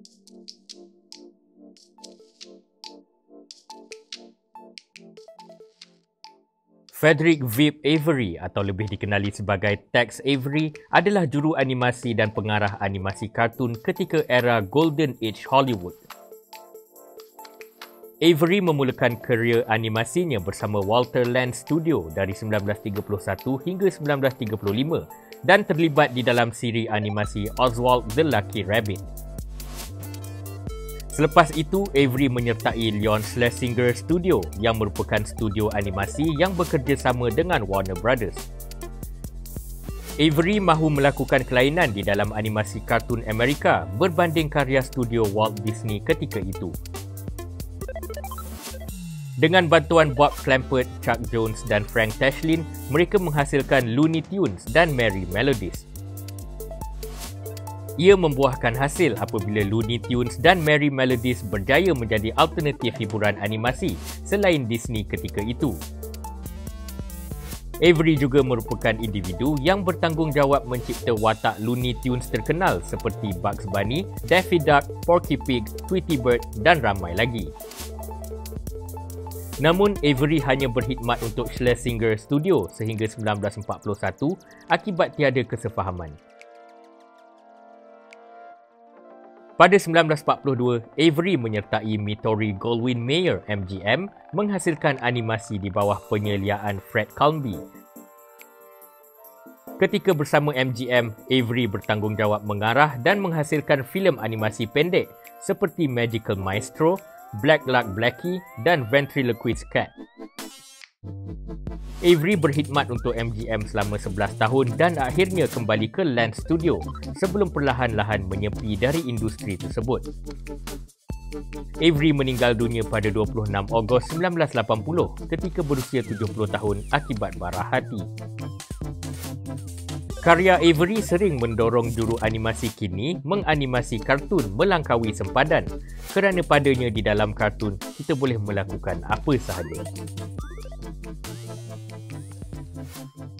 Frederick Vip Avery atau lebih dikenali sebagai Tex Avery adalah juru animasi dan pengarah animasi kartun ketika era Golden Age Hollywood. Avery memulakan kerjaya animasinya bersama Walter Land Studio dari 1931 hingga 1935 dan terlibat di dalam siri animasi Oswald the Lucky Rabbit. Selepas itu, Avery menyertai Leon Schlesinger Studio yang merupakan studio animasi yang bekerjasama dengan Warner Brothers. Avery mahu melakukan kelainan di dalam animasi kartun Amerika berbanding karya studio Walt Disney ketika itu. Dengan bantuan Bob Clampett, Chuck Jones dan Frank Tashlin, mereka menghasilkan Looney Tunes dan Merry Melodies. Ia membuahkan hasil apabila Looney Tunes dan Merry Melodies berjaya menjadi alternatif hiburan animasi selain Disney ketika itu. Avery juga merupakan individu yang bertanggungjawab mencipta watak Looney Tunes terkenal seperti Bugs Bunny, Daffy Duck, Porky Pig, Tweety Bird dan ramai lagi. Namun, Avery hanya berkhidmat untuk Schlesinger Studio sehingga 1941 akibat tiada kesefahaman. Pada 1942, Avery menyertai Metro-Goldwyn-Mayer MGM menghasilkan animasi di bawah penyeliaan Fred Calmby. Ketika bersama MGM, Avery bertanggungjawab mengarah dan menghasilkan filem animasi pendek seperti Magical Maestro, Black Luck Blackie dan Ventriloquist Cat. Avery berkhidmat untuk MGM selama 11 tahun dan akhirnya kembali ke Land Studio sebelum perlahan-lahan menyepi dari industri tersebut. Avery meninggal dunia pada 26 Ogos 1980 ketika berusia 70 tahun akibat barah hati. Karya Avery sering mendorong juru animasi kini menganimasi kartun melangkaui sempadan kerana padanya di dalam kartun kita boleh melakukan apa sahaja.